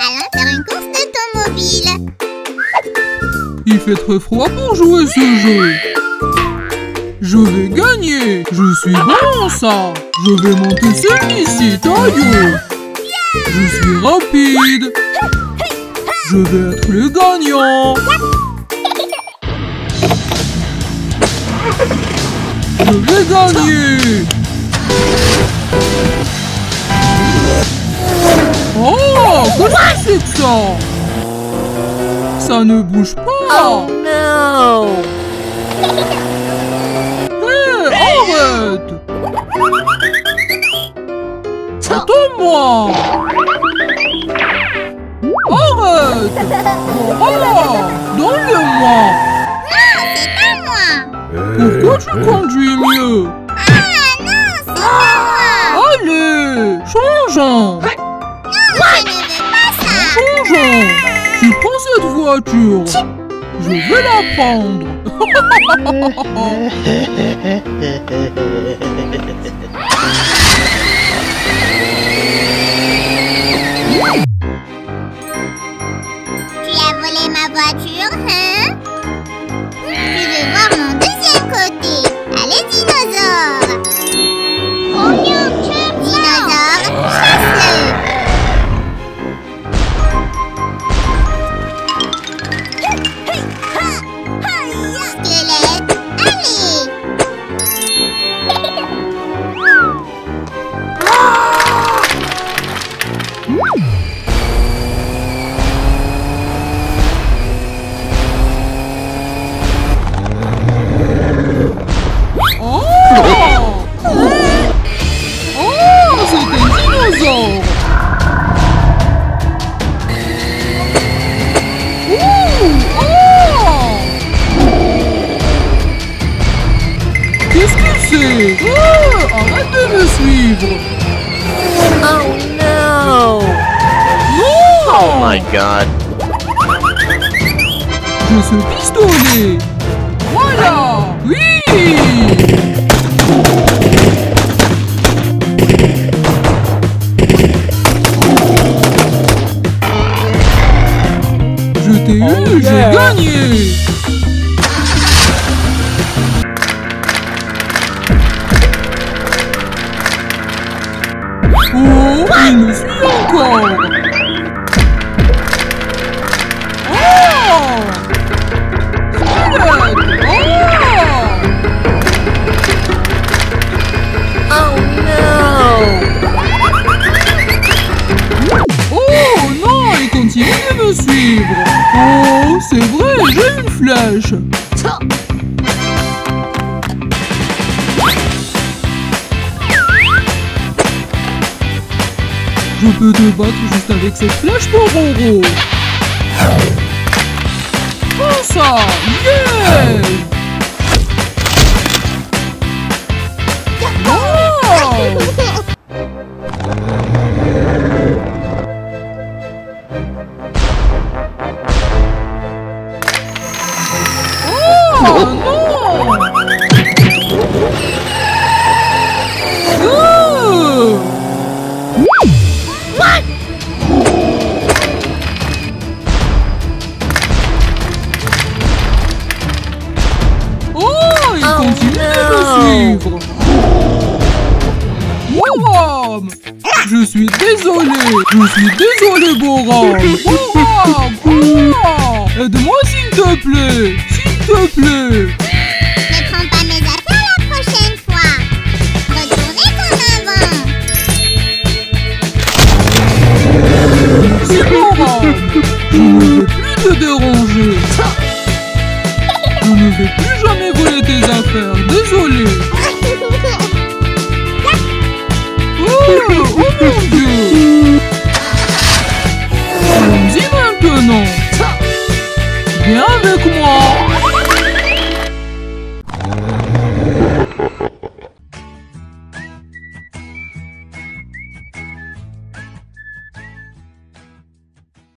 Allons faire une course d'automobile. Il fait très froid pour jouer ce jeu. Je vais gagner. Je suis bon en ça. Je vais monter celui-ci, taillot. Je suis rapide. Je vais être le gagnant. Je vais gagner. Oh, qu'est-ce que c'est que ça? Ça ne bouge pas. Oh non! Hé, arrête. Attends-moi. Arrête. Boram, donne-le-moi. Non, c'est pas moi. Pourquoi tu conduis mieux? Ah non, c'est pas moi. Allez, changeons. Non, je ne veux pas ça. Changeons. Tu prends cette voiture. Je vais la prendre. Tu as volé ma voiture, hein? Tu veux voir mon deuxième côté? Allez, dinosaure! Dinosaure, chasse-le! Squelette, allez! Qu'est-ce que c'est? Oh, arrête de me suivre. Oh no! Non! Oh my god. Je suis pistolet. Voilà. Oui. Je t'ai eu, j'ai gagné. Oh, il me suit encore. Oh! Squelette! Oh no! Oh non, il continue de me suivre. Oh, c'est vrai, j'ai une flèche. Je peux te battre juste avec cette flèche, Boram. Oh ça, yeah! Oh! Oh non! Oh, il continue de me suivre. Boram! Je suis désolé. Boram. Boram! Aide-moi s'il te plaît. Ne prends pas mes affaires la prochaine fois. Retournez comme avant. Merci, Boram. Je ne vais plus te déranger. Je ne vais plus jamais voler tes affaires. Désolé. Oh mon Dieu. Allons-y maintenant. Viens avec moi.